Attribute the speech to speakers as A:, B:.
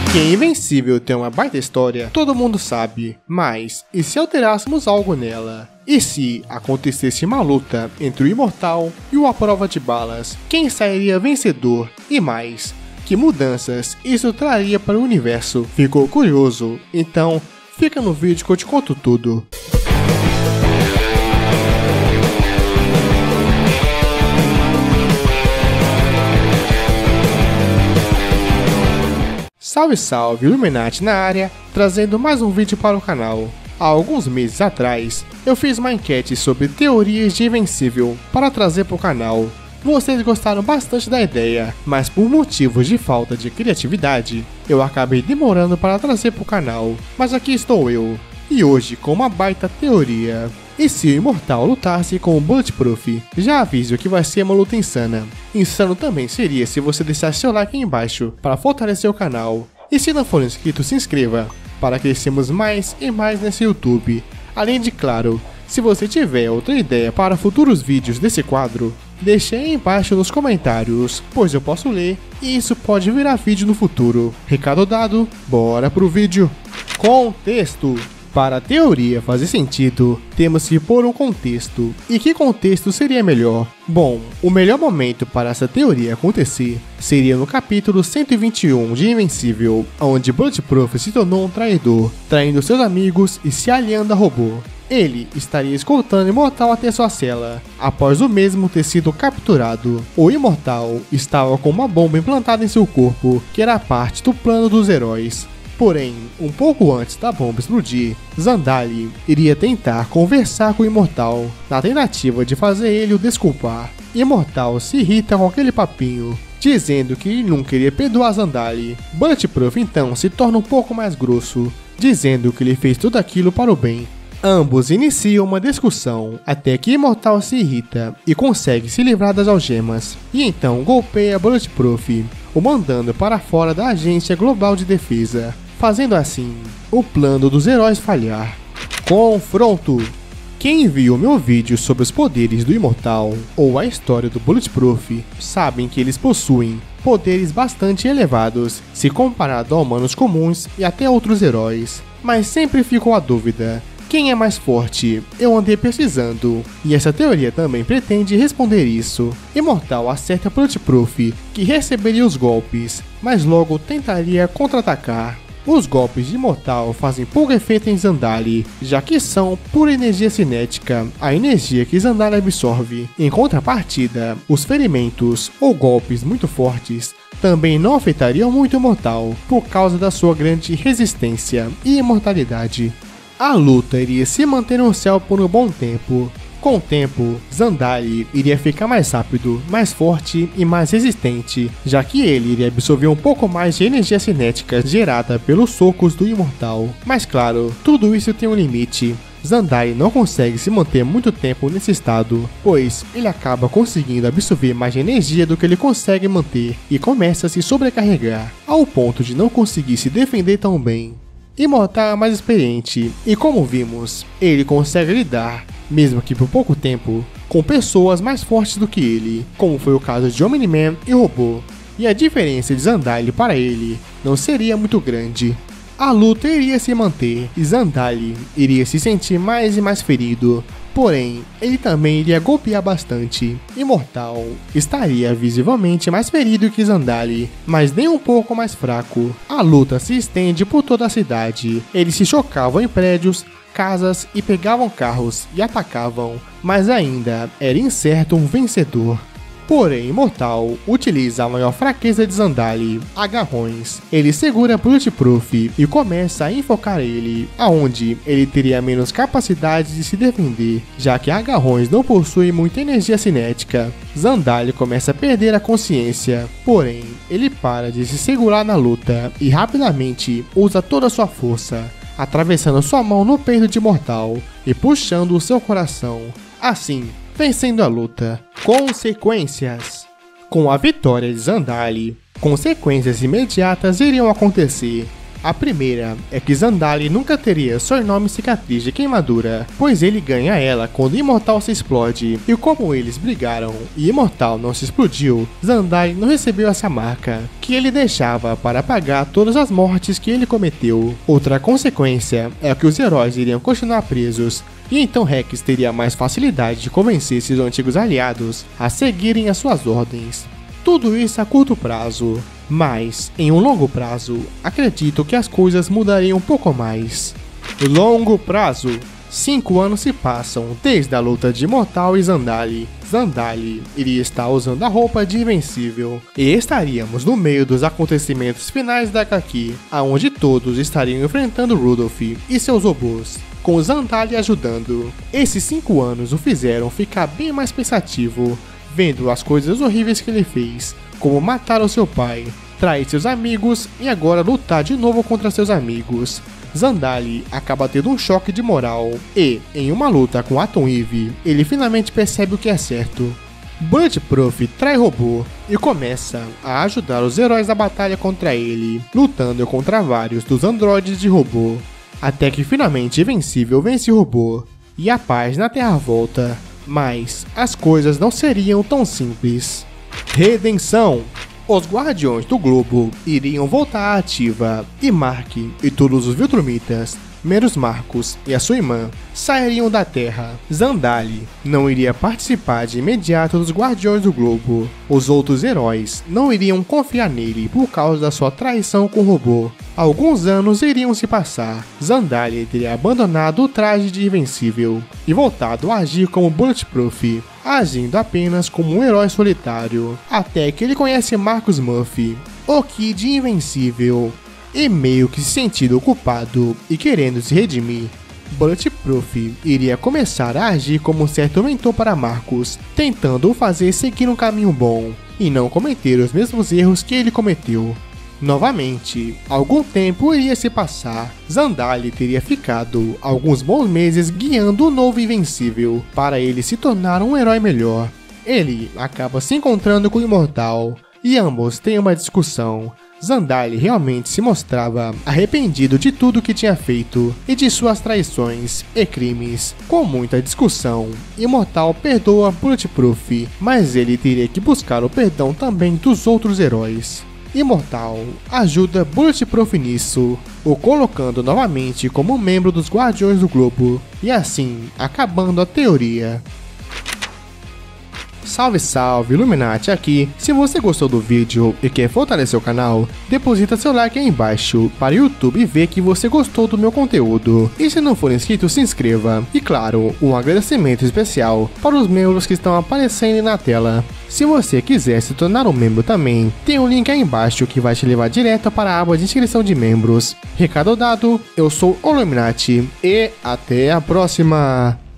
A: Que Invencível tem uma baita história, todo mundo sabe, mas e se alterássemos algo nela? E se acontecesse uma luta entre o Imortal e o A Prova de Balas, quem sairia vencedor? E mais, que mudanças isso traria para o universo? Ficou curioso? Então fica no vídeo que eu te conto tudo. Salve salve, Illuminati na área, trazendo mais um vídeo para o canal. Há alguns meses atrás, eu fiz uma enquete sobre teorias de Invencível para trazer para o canal. Vocês gostaram bastante da ideia, mas por motivos de falta de criatividade, eu acabei demorando para trazer para o canal. Mas aqui estou eu, e hoje com uma baita teoria. E se o Imortal lutasse com o Bulletproof? Já aviso que vai ser uma luta insana. Insano também seria se você deixasse seu like aí embaixo para fortalecer o canal. E se não for inscrito, se inscreva para crescermos mais e mais nesse YouTube. Além de, claro, se você tiver outra ideia para futuros vídeos desse quadro, deixe aí embaixo nos comentários, pois eu posso ler e isso pode virar vídeo no futuro. Recado dado, bora pro vídeo. Contexto. Para a teoria fazer sentido, temos que pôr um contexto. E que contexto seria melhor? Bom, o melhor momento para essa teoria acontecer seria no capítulo 121 de Invencível, onde Bulletproof se tornou um traidor, traindo seus amigos e se aliando a robô. Ele estaria escoltando o Imortal até sua cela, após o mesmo ter sido capturado. O Imortal estava com uma bomba implantada em seu corpo, que era parte do plano dos heróis. Porém, um pouco antes da bomba explodir, Zandali iria tentar conversar com o Imortal, na tentativa de fazer ele o desculpar. Imortal se irrita com aquele papinho, dizendo que ele nunca iria perdoar Zandali. Bulletproof então se torna um pouco mais grosso, dizendo que ele fez tudo aquilo para o bem. Ambos iniciam uma discussão, até que Imortal se irrita e consegue se livrar das algemas, e então golpeia Bulletproof, o mandando para fora da Agência Global de Defesa, fazendo assim o plano dos heróis falhar. Confronto. Quem viu meu vídeo sobre os poderes do Imortal ou a história do Bulletproof sabem que eles possuem poderes bastante elevados se comparado a humanos comuns e até outros heróis, mas sempre ficou a dúvida: quem é mais forte? Eu andei pesquisando, e essa teoria também pretende responder isso. Imortal acerta Bulletproof, que receberia os golpes, mas logo tentaria contra-atacar. Os golpes de Imortal fazem pouco efeito em Zandali, já que são pura energia cinética, a energia que Zandali absorve. Em contrapartida, os ferimentos ou golpes muito fortes também não afetariam muito Imortal, por causa da sua grande resistência e imortalidade. A luta iria se manter no céu por um bom tempo. Com o tempo, Zandali iria ficar mais rápido, mais forte e mais resistente, já que ele iria absorver um pouco mais de energia cinética gerada pelos socos do Imortal. Mas claro, tudo isso tem um limite. Zandali não consegue se manter muito tempo nesse estado, pois ele acaba conseguindo absorver mais energia do que ele consegue manter e começa a se sobrecarregar, ao ponto de não conseguir se defender tão bem. Imortal é mais experiente, e como vimos, ele consegue lidar, mesmo que por pouco tempo, com pessoas mais fortes do que ele, como foi o caso de Omni-Man e Robô, e a diferença de Zandali para ele não seria muito grande. A luta iria se manter, e Zandali iria se sentir mais e mais ferido, porém, ele também iria golpear bastante. Imortal estaria visivelmente mais ferido que Zandali, mas nem um pouco mais fraco. A luta se estende por toda a cidade. Eles se chocavam em prédios, casas e pegavam carros e atacavam, mas ainda era incerto um vencedor. Porém, Imortal utiliza a maior fraqueza de Zandali, agarrões. Ele segura Bulletproof e começa a enfocar ele, aonde ele teria menos capacidade de se defender, já que agarrões não possuem muita energia cinética. Zandali começa a perder a consciência, porém, ele para de se segurar na luta e rapidamente usa toda a sua força, atravessando sua mão no peito de Imortal e puxando o seu coração. Assim, vencendo a luta. Consequências. Com a vitória de Zandali, consequências imediatas iriam acontecer. A primeira é que Zandali nunca teria seu nome cicatriz de queimadura, pois ele ganha ela quando Imortal se explode, e como eles brigaram e Imortal não se explodiu, Zandali não recebeu essa marca, que ele deixava para apagar todas as mortes que ele cometeu. Outra consequência é que os heróis iriam continuar presos, e então Rex teria mais facilidade de convencer seus antigos aliados a seguirem as suas ordens. Tudo isso a curto prazo, mas em um longo prazo, acredito que as coisas mudariam um pouco mais. Longo prazo. 5 anos se passam desde a luta de Imortal e Zandali. Zandali iria estar usando a roupa de Invencível, e estaríamos no meio dos acontecimentos finais da HQ, aonde todos estariam enfrentando Rudolph e seus robôs, com Zandali ajudando. Esses 5 anos o fizeram ficar bem mais pensativo, vendo as coisas horríveis que ele fez, como matar o seu pai, trair seus amigos e agora lutar de novo contra seus amigos. Zandali acaba tendo um choque de moral e, em uma luta com Atom Eve, ele finalmente percebe o que é certo. Bulletproof trai Robô e começa a ajudar os heróis da batalha contra ele, lutando contra vários dos androides de Robô, até que finalmente Invencível vence o Robô e a paz na Terra volta. Mas as coisas não seriam tão simples. Redenção. Os Guardiões do Globo iriam voltar à ativa, e Mark e todos os Viltrumitas, menos Marcos e a sua irmã, sairiam da Terra. Zandali não iria participar de imediato dos Guardiões do Globo. Os outros heróis não iriam confiar nele por causa da sua traição com o robô. Alguns anos iriam se passar. Zandali teria abandonado o traje de Invencível e voltado a agir como Bulletproof, agindo apenas como um herói solitário, até que ele conhece Marcus Murphy, o Kid Invencível, e meio que se sentindo culpado e querendo se redimir, Bulletproof iria começar a agir como um certo mentor para Marcus, tentando o fazer seguir um caminho bom e não cometer os mesmos erros que ele cometeu. Novamente, algum tempo iria se passar. Zandali teria ficado alguns bons meses guiando o novo Invencível para ele se tornar um herói melhor. Ele acaba se encontrando com o Imortal e ambos têm uma discussão. Zandali realmente se mostrava arrependido de tudo que tinha feito e de suas traições e crimes. Com muita discussão, Imortal perdoa Bulletproof, mas ele teria que buscar o perdão também dos outros heróis. Imortal ajuda Bulletproof nisso, o colocando novamente como membro dos Guardiões do Globo, e assim acabando a teoria. Salve, salve, Illuminati aqui. Se você gostou do vídeo e quer fortalecer o canal, deposita seu like aí embaixo para o YouTube ver que você gostou do meu conteúdo. E se não for inscrito, se inscreva. E claro, um agradecimento especial para os membros que estão aparecendo na tela. Se você quiser se tornar um membro também, tem um link aí embaixo que vai te levar direto para a aba de inscrição de membros. Recado dado, eu sou o Illuminati e até a próxima!